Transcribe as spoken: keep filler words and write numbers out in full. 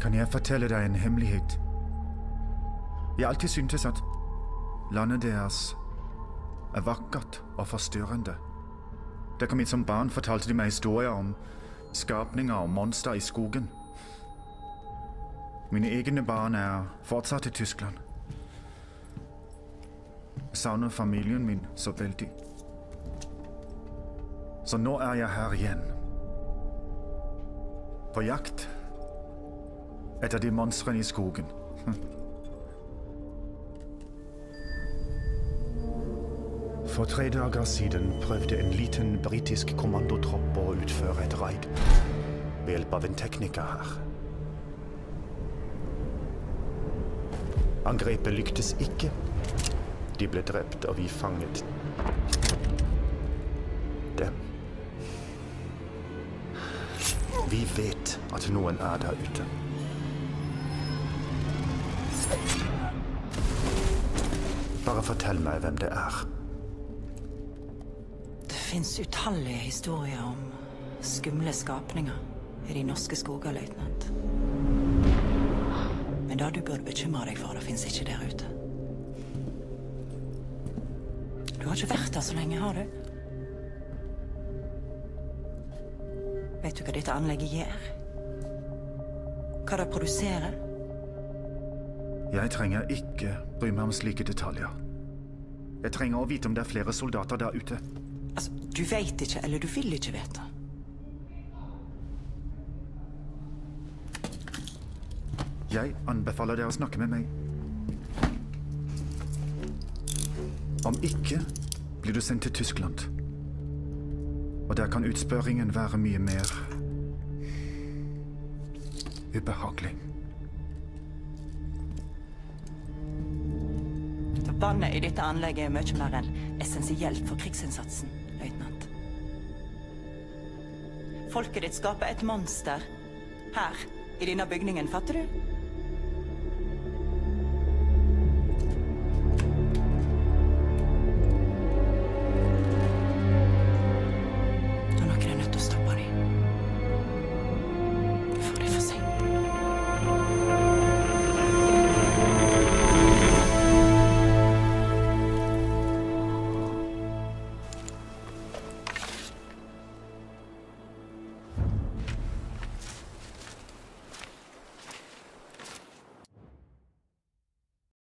Kan jeg fortelle deg en hemmelighet? Jeg har alltid syntes at landet deres er vakkert og forstyrrende. Da jeg kom hit som barn, fortalte de meg historier om skapninger og monster i skogen. Mine egne barn er fortsatt i Tyskland. Jeg savner familien min så veldig. Så nå er jeg her igjen. På jakt etter de monstrene i skogen. For tre dager siden prøvde en liten britisk kommandotropp å utføre et raid ved hjelp av en tekniker her. Angrepet lyktes ikke. De ble drept, og vi fanget dem. Vi vet at noen er der ute. Bare fortell meg hvem det er. Det finnes utallige historier om skumle skapninger i de norske skoger, løytnant. Men det du burde bekymre deg for, det finnes ikke der ute. Du har ikke vært der så lenge, har du? Vet du hva dette anlegget gjør? Hva det produserer? Jeg trenger ikke bry meg om slike detaljer. Jeg trenger å vite om det er flere soldater der ute. Altså, du vet ikke, eller du vil ikke vite. Jeg anbefaler dere å snakke med meg. Om ikke blir du sendt til Tyskland. Og der kan utspørringen være mye mer ubehagelig. Vannet i dette anlegget er mye mer enn essensielt for krigsinnsatsen, løytnant. Folket ditt skaper et monster her, i denne bygningen, fatter du?